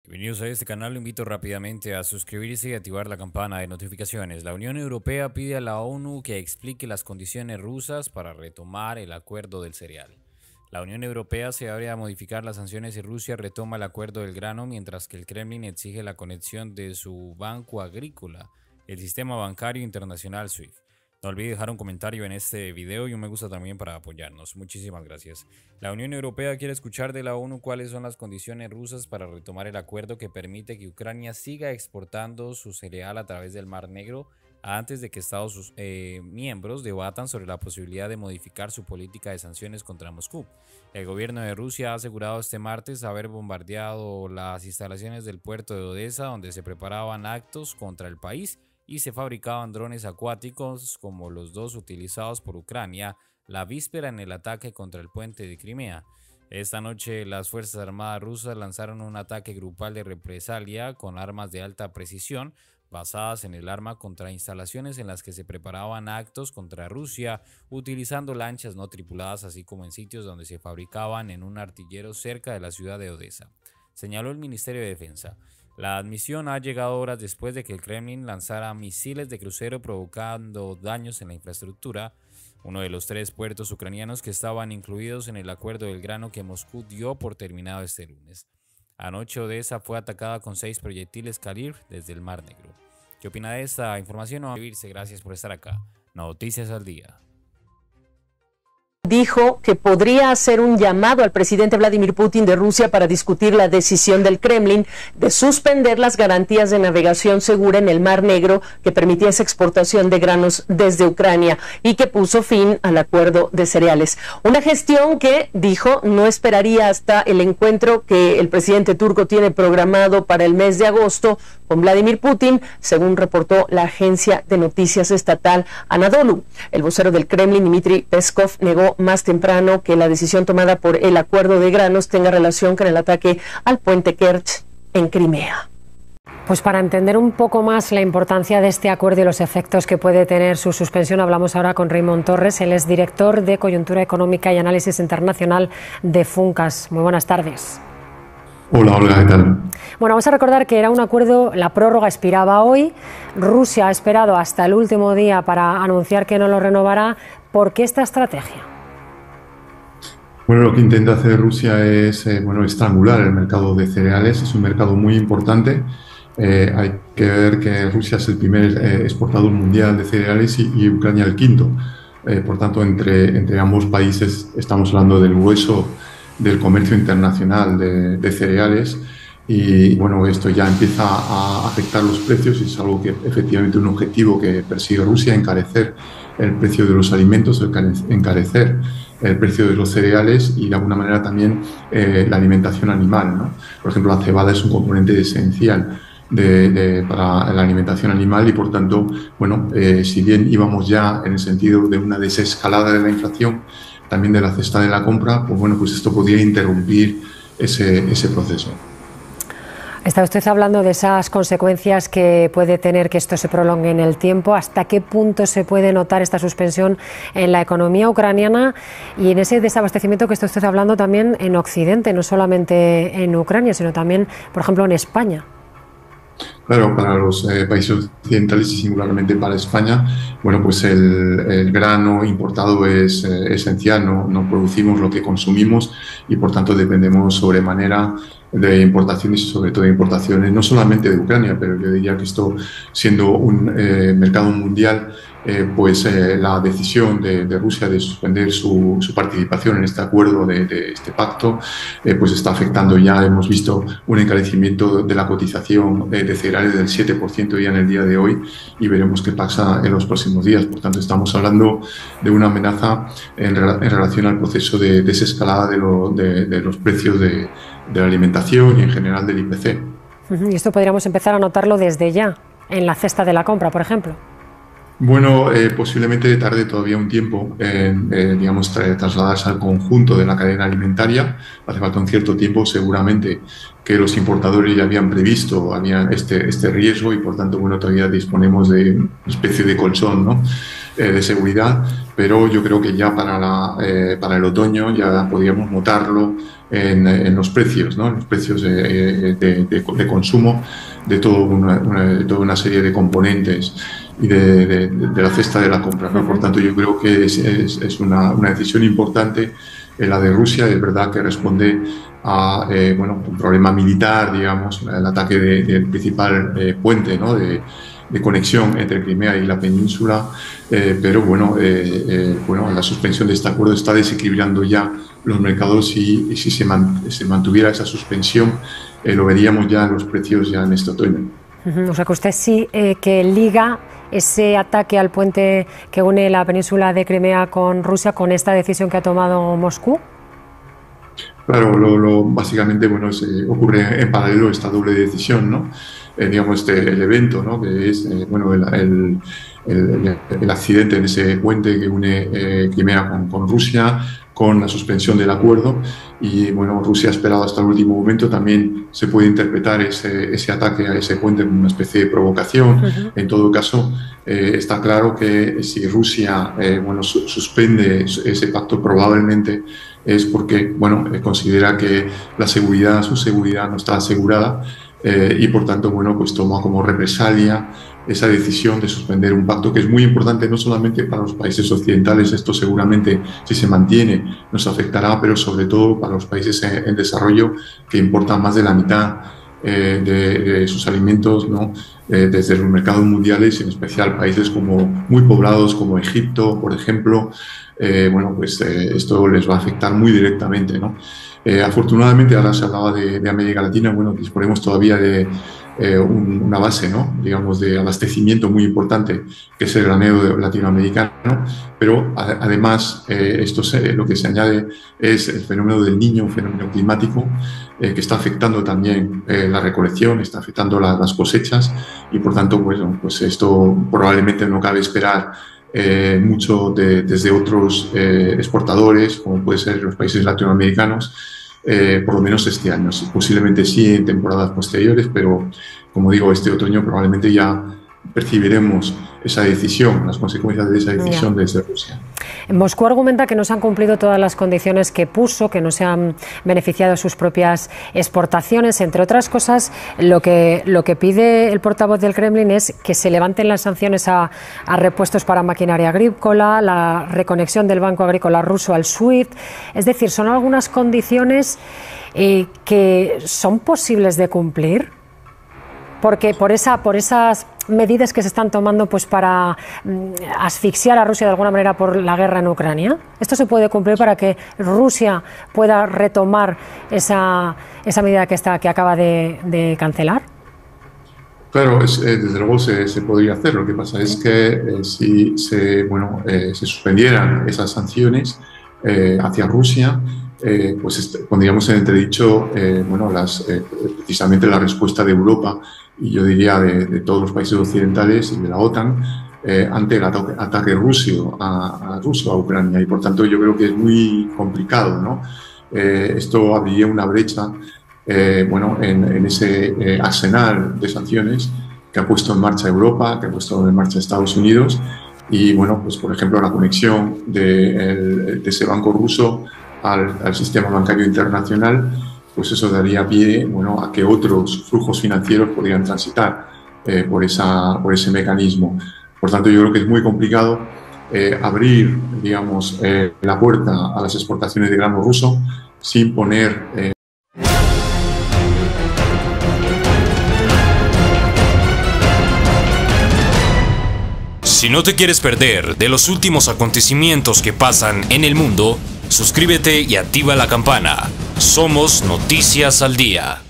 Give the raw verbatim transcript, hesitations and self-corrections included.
Bienvenidos a este canal, lo invito rápidamente a suscribirse y activar la campana de notificaciones. La Unión Europea pide a la ONU que explique las condiciones rusas para retomar el acuerdo del cereal. La Unión Europea se abre a modificar las sanciones y Rusia retoma el acuerdo del grano, mientras que el Kremlin exige la conexión de su banco agrícola, el sistema bancario internacional SWIFT. No olvide dejar un comentario en este video y un me gusta también para apoyarnos. Muchísimas gracias. La Unión Europea quiere escuchar de la ONU cuáles son las condiciones rusas para retomar el acuerdo que permite que Ucrania siga exportando su cereal a través del Mar Negro antes de que Estados eh, miembros debatan sobre la posibilidad de modificar su política de sanciones contra Moscú. El gobierno de Rusia ha asegurado este martes haber bombardeado las instalaciones del puerto de Odesa, donde se preparaban actos contra el país y se fabricaban drones acuáticos como los dos utilizados por Ucrania la víspera en el ataque contra el puente de Crimea. Esta noche las Fuerzas Armadas rusas lanzaron un ataque grupal de represalia con armas de alta precisión basadas en el arma contra instalaciones en las que se preparaban actos contra Rusia, utilizando lanchas no tripuladas, así como en sitios donde se fabricaban en un artillero cerca de la ciudad de Odesa, señaló el Ministerio de Defensa. La admisión ha llegado horas después de que el Kremlin lanzara misiles de crucero provocando daños en la infraestructura, uno de los tres puertos ucranianos que estaban incluidos en el acuerdo del grano que Moscú dio por terminado este lunes. Anoche Odesa fue atacada con seis proyectiles Kalibr desde el Mar Negro. ¿Qué opina de esta información? No olvides, gracias por estar acá. Noticias al día. Dijo que podría hacer un llamado al presidente Vladimir Putin de Rusia para discutir la decisión del Kremlin de suspender las garantías de navegación segura en el Mar Negro que permitía esa exportación de granos desde Ucrania y que puso fin al acuerdo de cereales. Una gestión que, dijo, no esperaría hasta el encuentro que el presidente turco tiene programado para el mes de agosto con Vladimir Putin, según reportó la agencia de noticias estatal Anadolu. El vocero del Kremlin, Dmitry Peskov, negó más temprano que la decisión tomada por el acuerdo de granos tenga relación con el ataque al puente Kerch en Crimea. Pues para entender un poco más la importancia de este acuerdo y los efectos que puede tener su suspensión, hablamos ahora con Raymond Torres. Él es director de Coyuntura Económica y Análisis Internacional de Funcas. Muy buenas tardes. Hola, Olga, ¿qué tal? Bueno, vamos a recordar que era un acuerdo, la prórroga expiraba hoy, Rusia ha esperado hasta el último día para anunciar que no lo renovará. ¿Por qué esta estrategia? Bueno, lo que intenta hacer Rusia es eh, bueno, estrangular el mercado de cereales. Es un mercado muy importante. Eh, hay que ver que Rusia es el primer eh, exportador mundial de cereales y, y Ucrania el quinto. Eh, por tanto, entre, entre ambos países estamos hablando del hueso del comercio internacional de, de cereales y bueno, esto ya empieza a afectar los precios y es algo que efectivamente un objetivo que persigue Rusia, encarecer el precio de los alimentos, encarecer el precio de los cereales y de alguna manera también eh, la alimentación animal, ¿no? Por ejemplo, la cebada es un componente esencial de, de, para la alimentación animal y por tanto, bueno, eh, si bien íbamos ya en el sentido de una desescalada de la inflación, también de la cesta de la compra, pues bueno, pues esto podría interrumpir ese, ese proceso. Está usted hablando de esas consecuencias que puede tener que esto se prolongue en el tiempo. ¿Hasta qué punto se puede notar esta suspensión en la economía ucraniana y en ese desabastecimiento que está usted hablando también en Occidente, no solamente en Ucrania, sino también, por ejemplo, en España? Claro, para los eh, países occidentales y singularmente para España, bueno, pues el, el grano importado es eh, esencial, ¿no? No producimos lo que consumimos y por tanto dependemos sobremanera de importaciones y sobre todo de importaciones no solamente de Ucrania, pero yo diría que esto siendo un eh, mercado mundial, eh, pues eh, la decisión de, de Rusia de suspender su, su participación en este acuerdo, de, de este pacto, eh, pues está afectando ya, hemos visto un encarecimiento de la cotización de, de cereales del siete por ciento ya en el día de hoy y veremos qué pasa en los próximos días. Por tanto, estamos hablando de una amenaza en, en relación al proceso de desescalada de, lo, de, de los precios de, de la alimentación y en general del I P C. Y esto podríamos empezar a notarlo desde ya, en la cesta de la compra, por ejemplo. Bueno, eh, posiblemente tarde todavía un tiempo en, eh, digamos, tra trasladarse al conjunto de la cadena alimentaria. Hace falta un cierto tiempo, seguramente, que los importadores ya habían previsto habían este, este riesgo y, por tanto, bueno, todavía disponemos de una especie de colchón, ¿no? eh, de seguridad, pero yo creo que ya para, la, eh, para el otoño ya podríamos notarlo en, en los precios, ¿no? En los precios de, de, de, de consumo de, todo una, una, de toda una serie de componentes y de, de, de la cesta de la compra, ¿no? Por tanto, yo creo que es, es, es una, una decisión importante la de Rusia. Es verdad que responde a eh, bueno, un problema militar, digamos, el ataque del de, de principal eh, puente, ¿no? de, de conexión entre Crimea y la península, eh, pero bueno, eh, eh, bueno, la suspensión de este acuerdo está desequilibrando ya los mercados y, y si se, man, se mantuviera esa suspensión, eh, lo veríamos ya en los precios ya en este otoño. Uh-huh. O sea que usted sí eh, que liga ese ataque al puente que une la península de Crimea con Rusia con esta decisión que ha tomado Moscú. Claro, lo, lo, básicamente bueno, se ocurre en paralelo esta doble decisión, ¿no? Eh, digamos, este, el evento, ¿no? Que es eh, bueno, el, el, el, el accidente en ese puente que une eh, Crimea con, con Rusia, con la suspensión del acuerdo, y bueno, Rusia ha esperado hasta el último momento. También se puede interpretar ese, ese ataque a ese puente como una especie de provocación. Uh-huh. En todo caso, eh, está claro que si Rusia eh, bueno, su, suspende ese pacto, probablemente es porque bueno, eh, considera que la seguridad, su seguridad no está asegurada, eh, y por tanto bueno, pues toma como represalia esa decisión de suspender un pacto que es muy importante no solamente para los países occidentales. Esto seguramente, si se mantiene, nos afectará, pero sobre todo para los países en, en desarrollo, que importan más de la mitad eh, de, de sus alimentos, ¿no? eh, desde los mercados mundiales, en especial países como muy poblados como Egipto, por ejemplo. Eh, bueno, pues eh, esto les va a afectar muy directamente, ¿no? Eh, afortunadamente, ahora se hablaba de, de América Latina. Bueno, disponemos todavía de eh, un, una base, ¿no? digamos, de abastecimiento muy importante, que es el granero latinoamericano, pero a, además eh, esto se, lo que se añade es el fenómeno del Niño, un fenómeno climático eh, que está afectando también eh, la recolección, está afectando la, las cosechas, y por tanto, bueno, pues esto probablemente no cabe esperar Eh, mucho de, desde otros eh, exportadores, como puede ser los países latinoamericanos, eh, por lo menos este año. Posiblemente sí en temporadas posteriores, pero como digo, este otoño probablemente ya percibiremos esa decisión, las consecuencias de esa decisión yeah. desde Rusia. Moscú argumenta que no se han cumplido todas las condiciones que puso, que no se han beneficiado sus propias exportaciones. Entre otras cosas, lo que, lo que pide el portavoz del Kremlin es que se levanten las sanciones a, a repuestos para maquinaria agrícola, la reconexión del Banco Agrícola Ruso al SWIFT. Es decir, son algunas condiciones eh, que son posibles de cumplir, porque por, esa, por esas medidas que se están tomando pues para mm, asfixiar a Rusia de alguna manera por la guerra en Ucrania. ¿Esto se puede cumplir para que Rusia pueda retomar esa, esa medida que, está, que acaba de, de cancelar? Claro, es, eh, desde luego se, se podría hacer. Lo que pasa es que eh, si se, bueno, eh, se suspendieran esas sanciones eh, hacia Rusia, eh, pues este, pondríamos en entredicho eh, bueno, las, eh, precisamente la respuesta de Europa, y yo diría de, de todos los países occidentales y de la OTAN, eh, ante el ataque, ataque ruso a, a, ruso a Ucrania. Y por tanto yo creo que es muy complicado, ¿no? Eh, esto abriría una brecha eh, bueno, en, en ese eh, arsenal de sanciones que ha puesto en marcha Europa, que ha puesto en marcha Estados Unidos. Y bueno, pues por ejemplo la conexión de, el, de ese banco ruso al, al sistema bancario internacional, pues eso daría pie, bueno, a que otros flujos financieros podrían transitar eh, por, esa, por ese mecanismo. Por tanto, yo creo que es muy complicado eh, abrir, digamos, eh, la puerta a las exportaciones de grano ruso sin poner... Eh... Si no te quieres perder de los últimos acontecimientos que pasan en el mundo, suscríbete y activa la campana. Somos Noticias al Día.